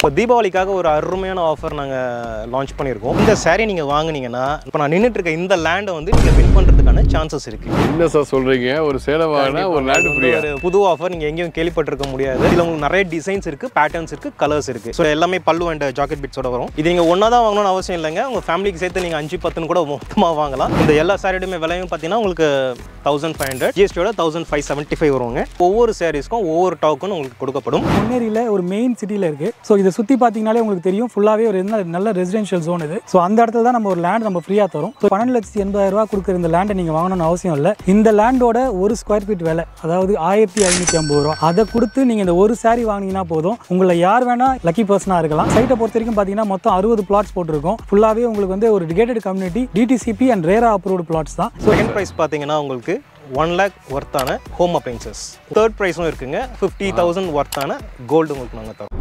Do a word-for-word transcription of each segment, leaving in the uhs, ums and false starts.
இப்போ தீபாவளிக்காக ஒரு அருமையான ஆஃபர் நாங்கள் லான்ச் பண்ணியிருக்கோம். இந்த சாரீ நீங்கள் வாங்குனீங்கன்னா இப்போ நான் நின்றுட்டு இருக்க இந்த லேண்டை வந்து நீங்கள் வின் பண்ணுறதுக்கான சான்சஸ் இருக்குது. என்ன சார் சொல்கிறீங்க? ஒரு சேலை வாங்கினா ஒரு லேண்ட் ஃப்ரீ. ஒரு புது ஆஃபர் நீங்கள் எங்கேயும் கேள்விப்பட்டிருக்க முடியாது. இதில் உங்களுக்கு நிறைய டிசைன்ஸ் இருக்குது, பேட்டர்ன்ஸ் இருக்குது, கலர்ஸ் இருக்குது. ஸோ எல்லாமே பல்லு அண்ட் ஜாக்கெட் பிட்ஸோட வரும். இது நீங்கள் ஒன்றா தான் வாங்கணும்னு அவசியம் இல்லைங்க. உங்கள் ஃபேமிலிக்கு சேர்த்து நீங்கள் அஞ்சு பத்துன்னு கூட மொத்தமாக வாங்கலாம். இந்த எல்லா சாரியுமே விலையும் பார்த்தீங்கன்னா உங்களுக்கு தௌசண்ட் ஃபைவ் ஹண்ட்ரட் ஜிஎஸ்டியோட தௌசண்ட் ஃபைவ் செவன்ட்டி ஃபைவ் வருவாங்க. ஒவ்வொரு சாரீஸ்க்கும் ஒவ்வொரு டாக்குன்னு உங்களுக்கு கொடுக்கப்படும். பொன்னேரியில் ஒரு மெயின் சிட்டியில் இருக்குது. ஸோ இதை சுற்றி பார்த்தீங்கன்னாலே உங்களுக்கு தெரியும், ஃபுல்லாகவே ஒரு நல்ல ரெசிடென்ஷியல் ஜோன் இது. ஸோ அந்த இடத்துல தான் நம்ம ஒரு லேண்ட் நம்ம ஃப்ரீயாக தரும். ஸோ பன்னெண்டு லட்சத்தி எண்பதாயிரம் ரூபா கொடுக்குற இந்த லேண்டை நீங்கள் வாங்கணும்னு அவசியம் இல்லை. இந்த லேண்டோட ஒரு ஸ்கொயர் ஃபீட் விலை அதாவது ஆயிரத்தி ஐநூற்றி ஐம்பது ரூபா. அதை கொடுத்து நீங்கள் இந்த ஒரு சாரி வாங்கினீங்கன்னா போதும். உங்களை யார் வேணால் லக்கி பர்சனாக இருக்கலாம். சைட்டை பொறுத்த வரைக்கும் பார்த்தீங்கன்னா மொத்தம் அறுபது பிளாட்ஸ் போட்டிருக்கோம். ஃபுல்லாகவே உங்களுக்கு வந்து ஒரு dedicated community, DTCP and RERA approved plots தான். ஸோ செகண்ட் ப்ரைஸ் பார்த்தீங்கன்னா உங்களுக்கு ஒன் லேக் ஒர்த்தான ஹோம் அப்ளைன்சஸ். தேர்ட் ப்ரைஸும் இருக்குங்க, ஃபிஃப்டி தௌசண்ட் ஒர்த்தான கோல்டு உங்களுக்கு நாங்கள் தரோம்.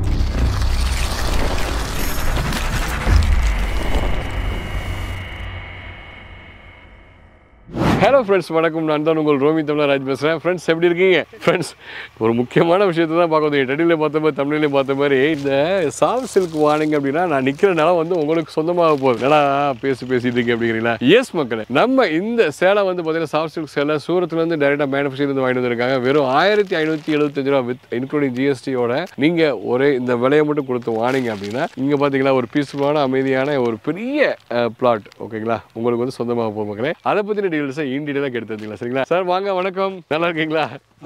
ஹலோ ஃப்ரெண்ட்ஸ், வணக்கம். நான் தான் உங்கள் ரோமி தமிழராஜ் பேசுகிறேன். ஃப்ரெண்ட்ஸ், எப்படி இருக்கீங்க? ஃப்ரெண்ட்ஸ், ஒரு முக்கியமான விஷயத்தை தான் பார்க்க வந்தீங்க. டெடியில் பார்த்த மாதிரி தமிழ்லேயும் பார்த்த மாதிரி இந்த சாஃப்ட் சில்க் வாங்கிங்க அப்படின்னா நான் நிற்கிற நிலம் வந்து உங்களுக்கு சொந்தமாக போகுது. ஏன்னா பேசி பேசிட்டு இருக்கேன் அப்படிங்கிறீங்களா? எஸ் மக்களே, நம்ம இந்த சேலை வந்து பார்த்தீங்கன்னா சாஃப்ட் சில்க் சேலை சூரத்துலேருந்து டேரெக்டாக மேனுஃபேக்சர்லேருந்து வாங்கிட்டு வந்திருக்காங்க. வெறும் ஆயிரத்தி ஐநூற்றி எழுபத்தஞ்சு ரூபா வித் இன்க்ளூடிங் ஜிஎஸ்டியோட நீங்கள் ஒரே இந்த விலையை மட்டும் கொடுத்து வாங்கிங்க அப்படின்னா இங்கே பார்த்தீங்களா ஒரு பீஸ்ஃபுல்லான அமைதியான ஒரு பெரிய பிளாட், ஓகேங்களா, உங்களுக்கு வந்து சொந்தமாக போகும் மக்களே. அதை பற்றின டீடைல்ஸை இன்டீடைலாக எடுத்து வந்தீங்களா? சரிங்களா சார்? வாங்க, வணக்கம். நல்லா இருக்கீங்களா?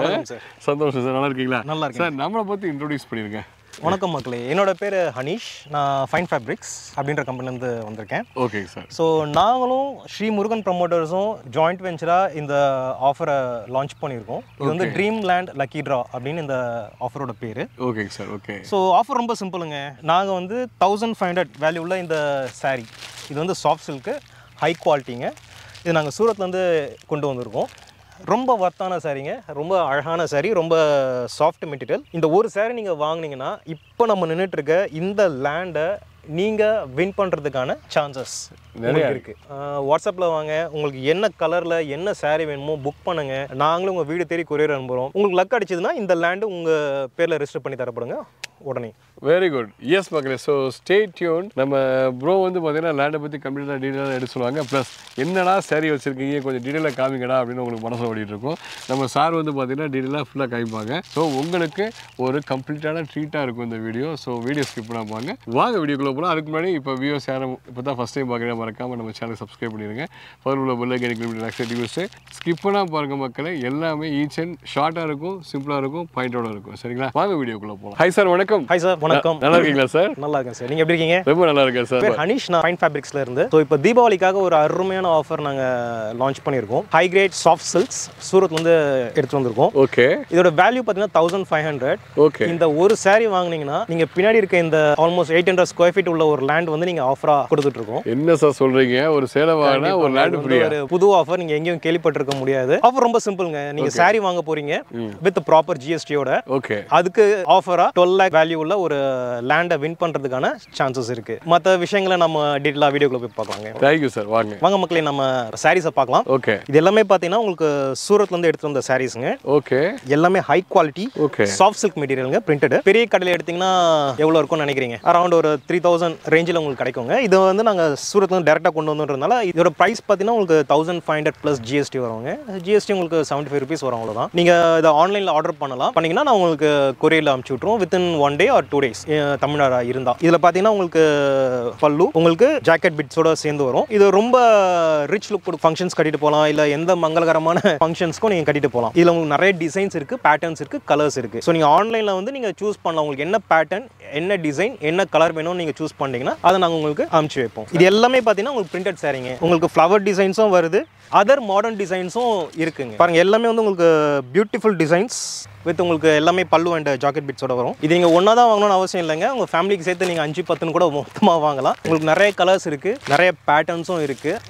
சந்தோஷம் சார். நல்லா இருக்கீங்களா? நல்லா இருக்கு சார். நம்மளை பற்றி இன்ட்ரோடியூஸ் பண்ணியிருக்கேன். வணக்கம் மக்களே, என்னோட பேர் ஹனீஷ். நான் ஃபைன் ஃபேப்ரிக்ஸ் அப்படின்ற கம்பெனிலேருந்து வந்திருக்கேன். Okay sir. ஸோ நாங்களும் ஸ்ரீ முருகன் ப்ரமோட்டர்ஸும் ஜாயிண்ட் வெஞ்சராக இந்த ஆஃபரை லான்ச் பண்ணியிருக்கோம். இது வந்து ட்ரீம் லேண்ட் லக்கி ட்ரா அப்படின்னு இந்த ஆஃபரோட பேர். Okay sir. Okay. So offer ரொம்ப சிம்பிளுங்க. நாங்கள் வந்து தௌசண்ட் ஃபைவ் ஹண்ட்ரட் வேல்யூ உள்ள இந்த சாரீ, இது வந்து சாஃப்ட் சில்க்கு, ஹை குவாலிட்டிங்க. இது நாங்கள் சூரத்லேருந்து கொண்டு வந்திருக்கோம். ரொம்ப வர்த்தான சாரீங்க, ரொம்ப அழகான சாரீ, ரொம்ப சாஃப்ட் மெட்டீரியல். இந்த ஒரு சாரீ நீங்கள் வாங்கினீங்கன்னா இப்போ நம்ம நின்றுட்டுருக்க இந்த லேண்டை நீங்கள் வின் பண்ணுறதுக்கான சான்சஸ் நிறைய இருக்குது. வாட்ஸ்அப்பில் வாங்க, உங்களுக்கு என்ன கலரில் என்ன சாரீ வேணுமோ புக் பண்ணுங்கள். நாங்களும் உங்கள் வீடு தேடி கொரியர் அனுப்புகிறோம். உங்களுக்கு லக் அடிச்சதுன்னா இந்த லேண்டு உங்கள் பேரில் ரெஜிஸ்டர் பண்ணி தரப்படுங்க உடனே. Very good. எஸ் மக்களே, ஸோ ஸ்டே டியூன். நம்ம ப்ரோ வந்து பார்த்தீங்கன்னா லேண்டை பற்றி கம்ப்ளீட்டாக டீட்டெயிலாக எடுத்து சொல்லுவாங்க. ப்ளஸ் என்னடா சாரி வச்சுருக்கீங்க, கொஞ்சம் டீட்டெயிலாக காமிங்கடா அப்படின்னு உங்களுக்கு மனசில் ஓடிட்டு இருக்கும். நம்ம சார் வந்து பார்த்தீங்கன்னா டீட்டெயிலாக ஃபுல்லாக காமிப்பாங்க. ஸோ உங்களுக்கு ஒரு கம்ப்ளீட்டான ட்ரீட்டாக இருக்கும் இந்த வீடியோ. ஸோ வீடியோ ஸ்கிப் பண்ணாமல் வாங்க வீடியோக்குள்ளே போகலாம். அதுக்கு முன்னாடி இப்போ வியூஸ் யாரும் இப்போ தான் ஃபஸ்ட் டைம் பார்க்குறேன், மறக்காமல் நம்ம சேனல் சப்ஸ்கிரைப் பண்ணிடுங்க. பவர் உள்ள பெல் ஐக்கன் கிளிக் பண்ணி ஆக்டிவிட்டிஸு ஸ்கிப் பண்ணால் பாருங்க மக்களே. எல்லாமே ஈச் அண்ட் ஷார்ட்டாக இருக்கும், சிம்பிளாக இருக்கும், பாயிண்டோட இருக்கும். சரிங்களா? வாங்க வீடியோக்குள்ளே போகலாம். ஹை சார், வணக்கம். ஹாய் சார், வணக்கம். நல்லா இருக்கீங்களா சார்? நல்லா இருக்கேன் சார். நீங்கள் எப்படி இருக்கீங்க? ரொம்ப நல்லா இருக்கேன் சார். பேர் ஹனீஷ், நான் ஃபைன் ஃபேப்ரிக்ஸ்ல இருந்து. ஸோ இப்போ தீபாவளிக்காக ஒரு அருமையான ஆஃபர் நாங்கள் லான்ச் பண்ணியிருக்கோம். ஹை கிரேட் சாஃப்ட் சில்க்ஸ் சூரத்லேருந்து எடுத்து வந்திருக்கோம். ஓகே. இதோட வேல்யூ பார்த்தீங்கன்னா தௌசண்ட் ஃபைவ் ஹண்ட்ரட். ஓகே. இந்த ஒரு சாரீ வாங்கினீங்கன்னா நீங்கள் பின்னாடி இருக்க இந்த almost eight hundred square feet உள்ள ஒரு லேண்ட் வந்து நீங்கள் ஆஃபராக கொடுத்துட்டு இருக்கோம். என்ன சார் சொல்றீங்க? ஒரு சேலை வாங்கினா ஒரு லேண்ட் ஃப்ரீ. ஒரு புது ஆஃபர் நீங்கள் எங்கேயும் கேள்விப்பட்டிருக்க முடியாது. ஆஃபர் ரொம்ப சிம்பிளுங்க. நீங்கள் சாரீ வாங்க போறீங்க வித் ப்ராப்பர் ஜிஎஸ்டியோட. ஓகே. அதுக்கு ஆஃபரா டுவெல் லேக் வேல்யூ உள்ள ஒரு லேண்டை வின் பண்றதுக்கான சான்சஸ் இருக்கு. மற்ற விஷயங்களை நம்ம டீட்டெயிலாக வீடியோக்குள்ள போய் பார்க்கலாங்க. Thank you sir. வாங்க வாங்க மக்களே, நம்ம சாரீஸை பார்க்கலாம். ஓகே. இது எல்லாமே பார்த்தீங்கன்னா உங்களுக்கு சூரத்ல இருந்து எடுத்து வந்த சாரீஸுங்க. ஓகே. எல்லாமே high quality. Okay. Soft silk மெட்டீரியலுங்க, பிரிண்டட். பெரிய கடையில் எடுத்தீங்கன்னா எவ்வளோ இருக்கும்னு நினைக்கிறீங்க? அரௌண்ட் ஒரு த்ரீ தௌசண்ட் ரேஞ்சில் உங்களுக்கு கிடைக்குங்க. இது வந்து நாங்கள் சூரத்ல இருந்து டேரெக்டாக கொண்டு வந்ததுனால இதோட ப்ரைஸ் பார்த்தீங்கன்னா உங்களுக்கு thousand five hundred plus GST வருவாங்க. ஜிஎஸ்டி உங்களுக்கு செவன்ட்டி ஃபைவ் ருபீஸ் வரும், அவ்வளோதான். நீங்கள் இதை ஆன்லைனில் ஆர்டர் பண்ணலாம். பண்ணீங்கன்னா நான் உங்களுக்கு கொரியரில் அனுப்பிச்சு விட்ருவோம் within one day or two days Tamil Nadu இருந்தால். இதில் பார்த்தீங்கன்னா உங்களுக்கு பல்லு, உங்களுக்கு ஜாக்கெட் பிட்ஸோட சேர்ந்து வரும். இது ரொம்ப ரிச் லுக் ஃபங்க்ஷன்ஸ் கட்டிட்டு போகலாம், இல்லை எந்த மங்களகரமான ஃபங்க்ஷன்ஸ்க்கும் நீங்கள் கட்டிட்டு போகலாம். இதில் உங்களுக்கு நிறைய டிசைன்ஸ் இருக்குது, பேட்டர்ன்ஸ் இருக்குது, கலர்ஸ் இருக்குது. ஸோ நீங்கள் ஆன்லைனில் வந்து நீங்கள் சூஸ் பண்ணலாம். உங்களுக்கு என்ன பேட்டர்ன், என்ன டிசைன், என்ன கலர் வேணும்னு நீங்கள் சூஸ் பண்ணிங்கன்னா அதை நாங்கள் உங்களுக்கு அனுப்பிச்சு வைப்போம். இது எல்லாமே பார்த்தீங்கன்னா உங்களுக்கு பிரிண்டட் சாரீங்க. உங்களுக்கு ஃப்ளவர் டிசைன்ஸும் வருது, அதர் மாடர்ன் டிசைன்ஸும் இருக்குங்க. பாருங்க, எல்லாமே வந்து உங்களுக்கு பியூட்டிஃபுல் டிசைன்ஸ் வித் உங்களுக்கு எல்லாமே பல்லு அண்ட் ஜாக்கெட் பிட்ஸோட வரும். இது நீங்கள் ஒன்றா தான் வாங்கணும்னு அவசியம் இல்லைங்க. உங்கள் ஃபேமிலிக்கு சேர்த்து நீங்கள் அஞ்சு பத்துன்னு கூட மொத்தமாக வாங்கலாம். உங்களுக்கு நிறைய கலர்ஸ் இருக்குது, நிறைய பேட்டர்ன்ஸும் இருக்குது.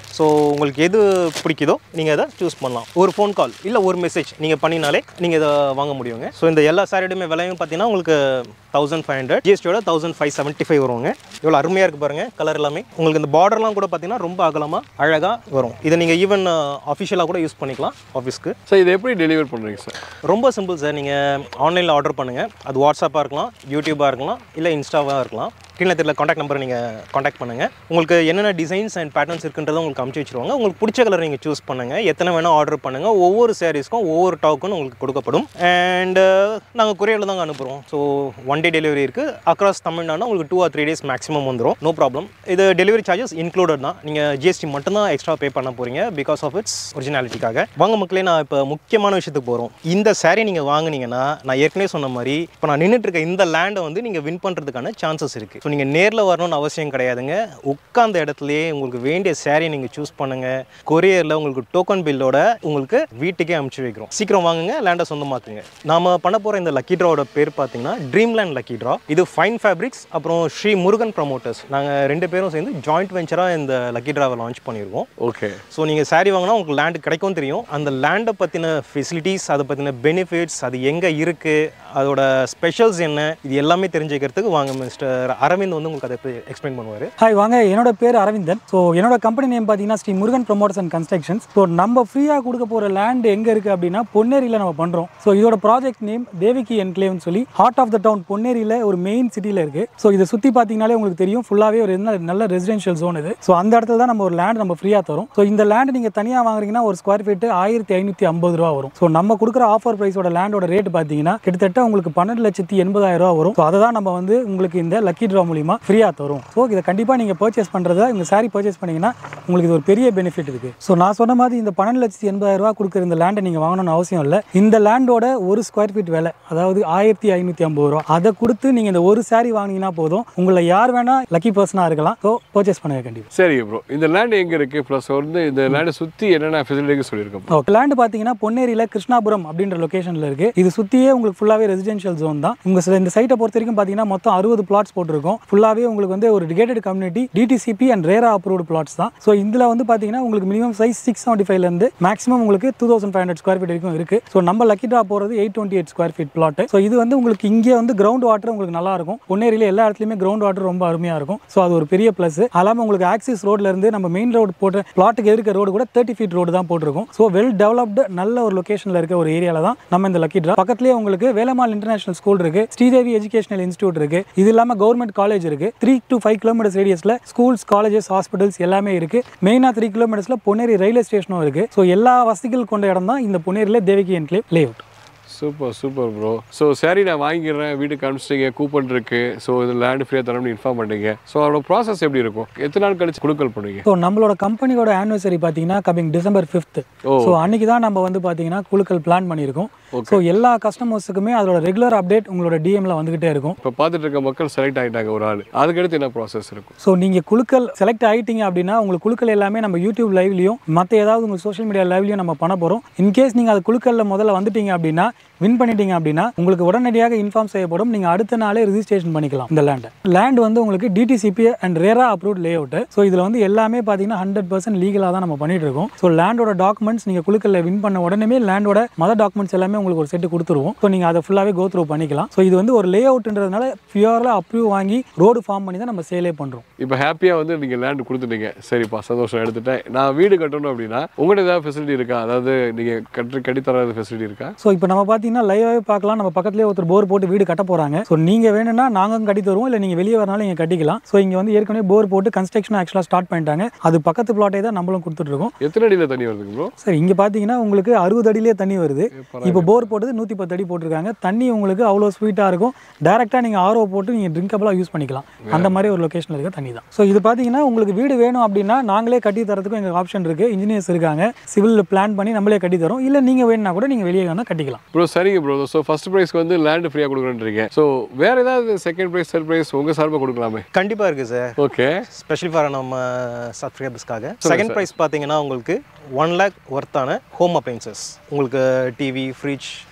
ஸோ உங்களுக்கு எது பிடிக்குதோ நீங்கள் அதை சூஸ் பண்ணலாம். ஒரு ஃபோன் கால் இல்லை ஒரு மெசேஜ் நீங்கள் பண்ணினாலே நீங்கள் இதை வாங்க முடியுங்க. ஸோ இந்த எல்லா சாரியுமே விலையும் பார்த்தீங்கன்னா உங்களுக்கு தௌசண்ட் ஃபைவ் ஹண்ட்ரட் ஜிஎஸ்டியோட தௌசண்ட் ஃபைவ் செவன்ட்டி ஃபைவ் வருவாங்க. இவ்வளோ அருமையாக இருக்குது பாருங்கள் கலர் எல்லாமே. உங்களுக்கு இந்த பார்டர்லாம் கூட பார்த்தீங்கன்னா ரொம்ப அகலமாக அழகாக வரும். இதை நீங்கள் ஈவன் அஃபிஷியலாக கூட யூஸ் பண்ணிக்கலாம் ஆஃபீஸ்க்கு. சார் இதை எப்படி டெலிவர் பண்ணுறீங்க சார்? ரொம்ப சிம்பிள் சார். நீங்கள் ஆன்லைனில் ஆர்டர் பண்ணுங்கள். அது வாட்ஸ்அப்பாக இருக்கலாம், யூடியூபாக இருக்கலாம், இல்லை இன்ஸ்டாவாக இருக்கலாம். கீழே தெரியல காண்டாக்ட் நம்பரை நீங்கள் காண்டாக்ட் பண்ணுங்கள். உங்களுக்கு என்னென்ன டிசைன்ஸ் அண்ட் பேட்டர்ன்ஸ் இருக்குன்றதை உங்களுக்கு அமுச்சு வச்சுருவாங்க. உங்களுக்கு பிடிச்ச கலர் நீங்கள் சூஸ் பண்ணுங்கள். எத்தனை வேணால் ஆர்டர் பண்ணுங்கள். ஒவ்வொரு சாரீஸ்க்கும் ஒவ்வொரு டாக்குன்னு உங்களுக்கு கொடுக்கப்படும். அண்டு நாங்கள் கொரியரில் தாங்க அனுப்புகிறோம். ஸோ ஒன் டே டெலிவரி இருக்குது. அக்ராஸ் தமிழ்நாடுனா உங்களுக்கு two or three days maximum வந்துடும். No problem. இது டெலிவரி சார்ஜஸ் இன்க்ளூடட் தான். நீங்கள் ஜிஎஸ்டி மட்டும்தான் எக்ஸ்ட்ரா பே பண்ண போகிறீங்க பிகாஸ் ஆஃப் இட்ஸ் ஒரிஜினாலிட்டிக்காக. வாங்க மக்களே, நான் இப்போ முக்கியமான விஷயத்துக்கு போகிறோம். இந்த சாரீ நீங்கள் வாங்கினீங்கன்னா நான் ஏற்கனவே சொன்ன மாதிரி இப்போ நான் நின்றுட்டு இருக்க இந்த லேண்டை வந்து நீங்கள் வின் பண்ணுறதுக்கான சான்சஸ் இருக்குது. ஸோ நீங்கள் நேரில் வரணும்னு அவசியம் கிடையாதுங்க. உட்கார்ந்த இடத்துலையே உங்களுக்கு வேண்டிய சாரீ நீங்கள் சூஸ் பண்ணுங்கள். கொரியரில் உங்களுக்கு டோக்கன் பில்லோட உங்களுக்கு வீட்டுக்கே அனுப்பிச்சு வைக்கிறோம். சீக்கிரம் வாங்குங்க, லேண்டை சொந்தமாக்குங்க. நாம் பண்ண போகிற இந்த லக்கி ட்ராவோட பேர் பார்த்தீங்கன்னா ட்ரீம் லேண்ட் லக்கி ட்ரா. இது ஃபைன் ஃபேப்ரிக்ஸ் அப்புறம் ஸ்ரீ முருகன் ப்ரமோட்டர்ஸ் நாங்கள் ரெண்டு பேரும் சேர்ந்து ஜாயிண்ட் வெஞ்சராக இந்த லக்கி ட்ராவை லான்ச் பண்ணியிருக்கோம். ஓகே. ஸோ நீங்கள் சாரீ வாங்கினா உங்களுக்கு லேண்டு கிடைக்கும் தெரியும். அந்த லேண்டை பற்றின ஃபெசிலிட்டிஸ், அதை பற்றின பெனிஃபிட்ஸ், அது எங்கே இருக்குது, அதோட ஸ்பெஷல்ஸ் என்ன, இது எல்லாமே தெரிஞ்சுக்கிறதுக்கு வாங்க மிஸ்டர் அரவிந்த் வந்து உங்களுக்கு அதை எக்ஸ்பிளைன் பண்ணுவார். ஹாய் வாங்க, என்னோட பேர் அரவிந்தன். ஸோ என்னோட கம்பெனி நேம் பார்த்தீங்கன்னா Sri Murugan promoters and constructions. So நம்ம ஃப்ரீயாக கொடுக்க போகிற லேண்ட் எங்கே இருக்குது அப்படின்னா பொன்னேரியில் நம்ம பண்ணுறோம். ஸோ இதோட ப்ராஜெக்ட் நேம் தேவிகி என்க்ளேவ்னு சொல்லி ஹார்ட் ஆஃப் த டவுன் பொன்னேரியில் ஒரு மெயின் சிட்டியில் இருக்குது. ஸோ இதை சுற்றி பார்த்தீங்கனாலே உங்களுக்கு தெரியும், ஃபுல்லாகவே ஒரு நல்ல ரெசிடென்ஷியல் ஜோன் இது. ஸோ அந்த இடத்துல தான் நம்ம ஒரு லேண்ட் நம்ம ஃப்ரீயாக தரும். ஸோ இந்த லேண்ட் நீங்கள் தனியாக வாங்குறீங்கன்னா ஒரு ஸ்கொயர் ஃபீட்டு ஆயிரத்தி ஐநூற்றி ஐம்பது ரூபா வரும். ஸோ நம்ம கொடுக்குற ஆஃபர் ப்ரைஸோட லேண்டோட ரேட் பார்த்தீங்கன்னா கிட்டத்தட்ட உங்களுக்கு பன்னெண்டு லட்சத்தி எண்பதாயிரம் ரூபா வரும். ஸோ அதை தான் நம்ம வந்து உங்களுக்கு இந்த லக்கி ட்ரா மூலிமா ஃப்ரீயாக தரும். ஸோ இதை கண்டிப்பாக நீங்கள் பர்ச்சேஸ் பண்ணுறதா இந்த சாரீ பர்ச்சேஸ் பண்ணிங்கன்னா உங்களுக்கு இது ஒரு பெரிய பெனிஃபிட் இருக்குது. ஸோ நான் சொன்ன மாதிரி இந்த பன்னெண்டு லட்சத்தி எண்பதாயிரம் ரூபா கொடுக்குற இந்த லேண்டை நீங்கள் வாங்கணும்னு அவசியம் இல்லை. இந்த லேண்டோட ஒரு ஸ்கொயர் ஃபீட் விலை அதாவது ஆயிரத்தி ஐநூற்றி ஐம்பது ரூபா. அதை கொடுத்து நீங்கள் இந்த ஒரு சாரீ வாங்கினீங்கன்னா போதும். உங்களை யார் வேணால் லக்கி பர்சனாக இருக்கலாம். ஸோ பர்ச்சேஸ் பண்ணுங்க கண்டிப்பாக. சரி ப்ரோ, இந்த லேண்ட் எங்கே இருக்குது, ப்ளஸ் வந்து இந்த லேண்டை சுற்றி என்னென்ன ஃபெசிலிட்டிஸ் சொல்லியிருக்கோம்? ஓகே, லேண்ட் பார்த்தீங்கன்னா பொன்னேரியில் கிருஷ்ணாபுரம் அப்படின்ற லொக்கேஷனில் இருக்குது. இது சுற்றியே உங்களுக்கு ஃபுல்லாகவே ரெசிடென்ஷியல் ஜோன் தான். உங்கள் இந்த சைட்டை பொறுத்த வரைக்கும் பார்த்தீங்கன்னா மொத்தம் அறுபது பிளாட்ஸ் போட்டிருக்கோம். ஃபுல்லாகவே உங்களுக்கு வந்து ஒரு gated community DTCP and RERA approved plots தான். ஸோ இதில் வந்து பார்த்தீங்கன்னா உங்களுக்கு மினிமம் சைஸ் சிக்ஸ் செவன்ட்டி ஃபைவ்லேருந்து மேக்ஸிமம் உங்களுக்கு two thousand five hundred square feet வரைக்கும் இருக்குது. ஸோ நம்ம லக்கி ட்ரா போகிறது eight twenty eight square feet plot. So இது வந்து உங்களுக்கு இங்கே வந்து கிரவுண்ட் வாட்டர் உங்களுக்கு நல்லா இருக்கும். பொன்னேரியில் எல்லா இடத்துலையுமே கிரவுண்ட் வாட்டர் ரொம்ப அருமையாக இருக்கும். ஸோ அது ஒரு பெரிய ப்ளஸ். அல்லாமல் உங்களுக்கு ஆக்சிஸ் ரோட்லேருந்து நம்ம மெயின் ரோடு போட்டு பிளாட்டுக்கு இருக்க ரோடு கூட தேர்ட்டி ஃபீட் ரோடு தான் போட்டிருக்கும். ஸோ வெல் டெவலப்டு நல்ல ஒரு லொக்கேஷனில் இருக்க ஒரு ஏரியாவில் தான் நம்ம இந்த லக்கி ட்ரா. பக்கத்துலேயே உங்களுக்கு வேலம்மாள் இன்டர்நேஷனல் ஸ்கூல் இருக்குது, ஸ்ரீதேவி எஜுகேஷனல் இன்ஸ்டியூட் இருக்குது, இது இல்லாமல் கவர்மெண்ட் காலேஜ் இருக்குது. த்ரீ டு ஃபைவ் கிலோமீட்டர்ஸ் ரேடியஸில் ஸ்கூல்ஸ், காலேஜஸ், ஹாஸ்பிட்டல்ஸ் எல்லாமே இருக்குது. மெயினாக த்ரீ கிலோமீட்டர்ஸில் பொன்னேரி ரயில்வே ஸ்டேஷனும் இருக்குது. ஸோ எல்லா வசதிகள் கொண்ட இடம் தான் இந்த பொன்னேரியில் Deviki enclave layout. Super super bro. So சரி, நான் வாங்கிக்கிறேன், வீட்டுக்கு அனுப்பிச்சிட்டீங்க, கூப்பன் இருக்குது, ஸோ இது லேண்டு ஃப்ரீயாக தரணும்னு இன்ஃபார்ம் பண்ணிட்டீங்க. ஸோ அதோட ப்ராசஸ் எப்படி இருக்கும், எத்தனை நாள் கழிச்சு கொடுக்கல் பண்ணுவீங்க? ஸோ நம்மளோட கம்பெனியோட ஆனிவர்சரி பார்த்தீங்கன்னா கமிங் டிசம்பர் ஃபிஃப்த். ஸோ அன்றைக்கி தான் நம்ம வந்து பார்த்தீங்கன்னா குழுக்கள் பிளான் பண்ணியிருக்கோம். ஸோ எல்லா கஸ்டமர்ஸுக்குமே அதோட ரெகுலர் அப்டேட் உங்களோட டிஎம்ல வந்துகிட்டே இருக்கும். இப்போ பார்த்துட்டு இருக்க மக்கள் செலக்ட் ஆகிட்டாங்க ஒரு ஆள், அதுக்கடுத்து என்ன ப்ராசஸ் இருக்கும்? ஸோ நீங்கள் குழுக்கள் செலக்ட் ஆகிட்டீங்க அப்படின்னா உங்களுக்கு குழுக்கள் எல்லாமே நம்ம யூடியூப் லைவ்லையும் மற்ற ஏதாவது உங்கள் சோஷியல் மீடியா லைவ்லையும் நம்ம பண்ண போகிறோம். இன்கேஸ் நீங்கள் அது குழுக்களில் முதல்ல வந்துட்டீங்க அப்படின்னா, வின் பண்ணிட்டீங்க அப்படின்னா உங்களுக்கு உடனடியாக இன்ஃபார்ம் செய்யப்படும். நீங்கள் அடுத்த நாளே ரிஜிஸ்ட்ரேஷன் பண்ணிக்கலாம் இந்த லேண்டை. லேண்ட் வந்து உங்களுக்கு DTCP and RERA approved layout. So இதில் வந்து எல்லாமே பார்த்தீங்கன்னா ஹண்ட்ரட் பர்சன்ட் லீகலாக தான் நம்ம பண்ணிட்டு இருக்கோம். ஸோ லேண்டோட டாக்குமெண்ட்ஸ் நீங்கள் குழுக்களில் வின் பண்ண உடனே லேண்டோட மதர் டாக்குமெண்ட்ஸ் எல்லாமே உங்களுக்கு ஒரு செட்டு கொடுத்துருவோம். ஸோ நீங்கள் அதை ஃபுல்லாகவே கோ த்ரூ பண்ணிக்கலாம். ஸோ இது வந்து ஒரு லே அவுட்ன்றதுனால பியூரில் அப்ரூவ் வாங்கி ரோடு ஃபார்ம் பண்ணி தான் நம்ம சேலே பண்ணுறோம். இப்போ ஹாப்பியாக வந்து நீங்கள் லேண்ட் கொடுத்துட்டீங்க, சரிப்பா சந்தோஷம், எடுத்துட்டேன், நான் வீடு கட்டணும் அப்படின்னா உங்கள்கிட்ட ஏதாவது ஃபெசிலிட்டி இருக்கா? அதாவது நீங்கள் கட்டி கட்டித்தர ஃபெசிலிட்டி இருக்கா? ஸோ இப்போ நம்ம பார்த்தீங்கன்னா லைவாகவே பார்க்கலாம். நம்ம பக்கத்துலேயே ஒருத்தர் போர் போட்டு வீடு கட்ட போகிறாங்க. ஸோ நீங்கள் வேணும்னா நாங்கள் கட்டி தருவோம், இல்லை நீங்கள் வெளியே வரனாலும் நீங்கள் கட்டிக்கலாம். ஸோ இங்கே வந்து ஏற்கனவே போர் போட்டு கன்ஸ்ட்ரக்ஷன் ஆக்சுவலாக ஸ்டார்ட் பண்ணிட்டாங்க. அது பக்கத்து பிளாட்டே தான் நம்மளும் கொடுத்துட்ருக்கோம். எத்தனை அடியில் தண்ணி வருது ப்ரோ? சார் இங்கே பார்த்தீங்கன்னா உங்களுக்கு அறுபது அடியிலே தண்ணி வருது. இப்போ போர் போட்டது நூற்றி பத்து அடி போட்டிருக்காங்க. தண்ணி உங்களுக்கு அவ்வளோ ஸ்வீட்டாக இருக்கும். டேரெக்டாக நீங்கள் ஆர்ஓ போட்டு நீங்கள் ட்ரிங்கபிளாக யூஸ் பண்ணிக்கலாம். அந்த மாதிரி ஒரு லொக்கேஷனில் இருக்க தண்ணி தான். ஸோ இது பார்த்தீங்கன்னா உங்களுக்கு வீடு வேணும் அப்படின்னா நாங்களே கட்டி தரதுக்கும் எங்கள் ஆப்ஷன் இருக்குது. இன்ஜினியர்ஸ் இருக்காங்க, சிவில் பிளான் பண்ணி நம்மளே கட்டி தரோம். இல்லை நீங்கள் வேணும்னா கூட நீங்கள் வெளியே வேணால் கட்டிக்கலாம். ப்ரோ சரிங்க ப்ரோ. ஸோ ஃபர்ஸ்ட் ப்ரைஸ்க்கு வந்து லேண்ட் ஃப்ரீயாக கொடுக்குறேன்றீங்க. ஸோ வேறு ஏதாவது செகண்ட் ப்ரைஸ், தேர்ட் ப்ரைஸ் உங்கள் சார்பாக கொடுக்கலாமே? கண்டிப்பாக இருக்குது சார். ஓகே, ஸ்பெஷல் ஃபார் நம்ம சப்ஸ்கிரைபர்ஸ்க்காக செகண்ட் ப்ரைஸ் பார்த்தீங்கன்னா உங்களுக்கு ஒன் லேக் ஒர்த்தான ஹோம் அப்ளைன்சஸ், உங்களுக்கு TV, fridge,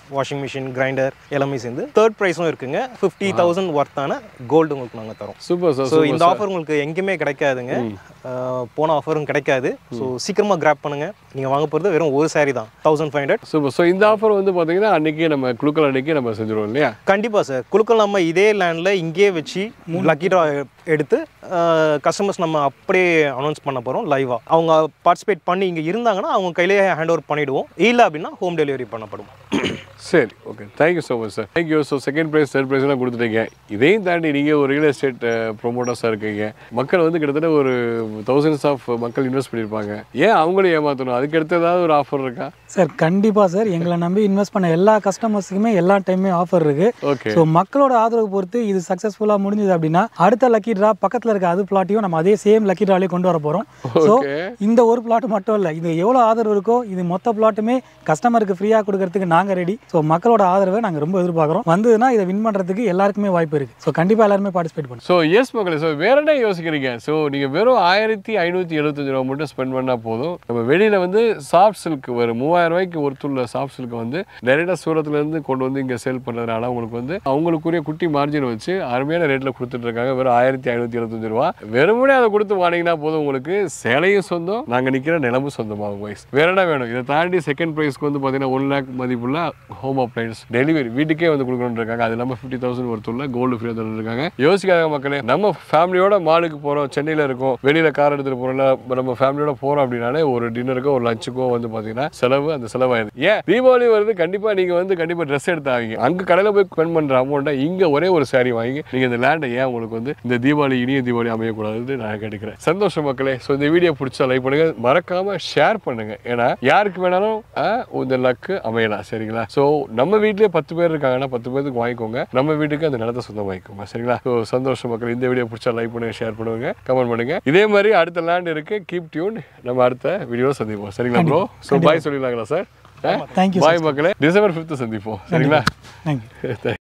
washing machine, grinder எல்லாமே சேர்ந்து தேர்ட் ப்ரைஸும் இருக்குங்க. ஃபிஃப்டி தௌசண்ட் ஒர்த்தான கோல்டு உங்களுக்கு நாங்கள் தரோம். Super sir. ஸோ இந்த ஆஃபர் உங்களுக்கு எங்கேயுமே கிடைக்காதுங்க. போன ஆஃபரும் கிடைக்காது. ஸோ சீக்கிரமாக கிராப் பண்ணுங்கள். நீங்கள் வாங்க போகிறது வெறும் ஒரு சாரி தான், thousand five hundred. Super. So இந்த ஆஃபர் வந்து பார்த்தீங்கன்னா அன்றைக்கி நம்ம குழுக்கள் அன்றைக்கி நம்ம செஞ்சுருவோம் இல்லையா? கண்டிப்பாக சார். குழுக்கள் நம்ம இதே லேண்டில் இங்கேயே வச்சு லக்கி ட்ரா எடுத்து கஸ்டமர்ஸ் நம்ம அப்படியே அனௌன்ஸ் பண்ண போகிறோம் லைவாக. அவங்க பார்ட்டிசிபேட் பண்ணி இங்கே இருந்தாங்கன்னா அவங்க கையிலேயே ஹேண்ட் ஓவர் பண்ணிவிடுவோம். இல்லை அப்படின்னா ஹோம் டெலிவரி பண்ணப்படும். சரி, okay. Thank you so much sir. Thank you. So second prize third ப்ரைஸ்லாம் கொடுத்துட்டீங்க. இதையும் தாண்டி நீங்கள் ஒரு ரியல் எஸ்டேட் ப்ரொமோட்டர்ஸாக இருக்கீங்க. மக்கள் வந்து கிட்டத்தட்ட ஒரு தௌசண்ட்ஸ் ஆஃப் மக்கள் இன்வெஸ்ட் பண்ணியிருப்பாங்க. ஏன் அவங்களும் ஏமாற்றணும்? அதுக்கு அடுத்து ஏதாவது ஒரு ஆஃபர் இருக்கா? சார் கண்டிப்பாக சார். எங்களை நம்பி இன்வெஸ்ட் பண்ண எல்லா கஸ்டமர்ஸுக்குமே எல்லா டைமே ஆஃபர் இருக்குது. ஓகே. ஸோ மக்களோட ஆதரவு பொறுத்து இது சக்ஸஸ்ஃபுல்லாக முடிஞ்சது அப்படின்னா அடுத்த லக்கி ட்ரா பக்கத்தில் இருக்க அது பிளாட்டையும் நம்ம அதே சேம் லக்கி ட்ராலே கொண்டு வர போகிறோம். ஸோ இந்த ஒரு பிளாட் மட்டும் இல்லை, இது எவ்வளோ ஆதரவு இருக்கோ இது மொத்த பிளாட்டுமே கஸ்டமருக்கு ஃப்ரீயாக கொடுக்கறதுக்கு நாங்கள் ரெடி. ஸோ மக்களோட ஆதரவை நாங்கள் ரொம்ப எதிர்பார்க்குறோம். வந்ததுன்னா இதை வின் பண்ணுறதுக்கு எல்லாருக்குமே வாய்ப்பு இருக்குது. ஸோ கண்டிப்பாக எல்லாருமே பார்ட்டிசிபேட் பண்ணுவோம். ஸோ எஸ் மக்களே. ஸோ வேற என்ன யோசிக்கிறீங்க? ஸோ நீங்கள் வெறும் ஆயிரத்தி ஐநூற்றி எழுபத்தஞ்சு ரூபா மட்டும் ஸ்பெண்ட் பண்ணால் போதும். நம்ம வெளியில் வந்து சாஃப்ட் சில்க் ஒரு மூவாயிரம் ரூபாய்க்கு ஒருத்துள்ள சாஃப்ட் சில்க் வந்து டேரெக்டாக சூரத்துலேருந்து கொண்டு வந்து இங்கே சேல் பண்ணுறதுனால உங்களுக்கு வந்து அவங்களுக்குரிய குட்டி மார்ஜின் வச்சு அருமையான ரேட்டில் கொடுத்துட்டு இருக்காங்க. வெறும் ஆயிரத்தி ஐநூற்றி எழுபத்தஞ்சு ரூபா. வெறுமனே அதை கொடுத்து வாங்கினீங்கன்னா போதும், உங்களுக்கு சேலையும் சொந்தம், நாங்கள் நிற்கிற நிலமும் சொந்தமாகும். வைஸ் வேற என்ன வேணும்? இதை தாண்டி செகண்ட் ப்ரைஸ்க்கு வந்து பார்த்தீங்கன்னா ஒன் லேக் மதிப்புள்ள ஹோம் அப்ளைன்ஸ் டெலிவரி வீட்டுக்கே வந்து கொடுக்கணும்னு இருக்காங்க. அது இல்லாமல் ஃபிஃப்டி தௌசண்ட் ஒருத்துள்ள கோல்டு ஃப்ரீயாக தந்துட்டு இருக்காங்க. யோசிக்காத மக்களே, நம்ம ஃபேமிலியோட மாலுக்கு போகிறோம், சென்னையில் இருக்கோம், வெளியில் கார் எடுத்துகிட்டு போகிறோம், நம்ம ஃபேமிலியோட போகிறோம் அப்படின்னாலே ஒரு டின்னருக்கோ ஒரு லஞ்சுக்கோ வந்து பார்த்தீங்கன்னா செலவு அந்த செலவாயிருது. ஏன் தீபாவளி வருது, கண்டிப்பாக நீங்கள் வந்து கண்டிப்பாக ட்ரெஸ் எடுத்து ஆவீங்க. அங்கே கடையில் போய் ஸ்பெண்ட் பண்ணுற அமௌண்ட்டை இங்கே ஒரே ஒரு சாரி வாங்கி நீங்கள் இந்த லேண்டை ஏன் உங்களுக்கு வந்து இந்த தீபாவளி இனிய தீபாவளி அமையக்கூடாதுன்னு நான் கேட்டுக்கிறேன். சந்தோஷம் மக்களே. ஸோ இந்த வீடியோ பிடிச்சா லைக் பண்ணுங்க, மறக்காம ஷேர் பண்ணுங்க. ஏன்னா யாருக்கு வேணாலும் இந்த லக்கு அமையலாம். சரிங்களா? ஸோ நம்ம வீட்லேயே பத்து பேர் இருக்காங்கன்னா பத்து பேருக்கு வாங்கிக்கோங்க. நம்ம வீட்டுக்கு அந்த நிலத்தை சொந்தம் வாங்கிக்கோங்க. சரிங்களா? ஸோ சந்தோஷம் மக்கள். இந்த வீடியோ பிடிச்சா லைக் பண்ணுங்க, ஷேர் பண்ணுங்க, கமெண்ட் பண்ணுங்க. இதே மாதிரி அடுத்த லேண்ட் இருக்கு. Keep tune. நம்ம அடுத்த வீடியோ சந்திப்போம். சரிங்களா ப்ரோ? ஸோ பாய் சொல்லிடலாங்களா சார்? தேங்க்யூ. பாய் மக்களே. டிசம்பர் ஃபிஃப்த் சந்திப்போம். சரிங்களா? தேங்க்யூ.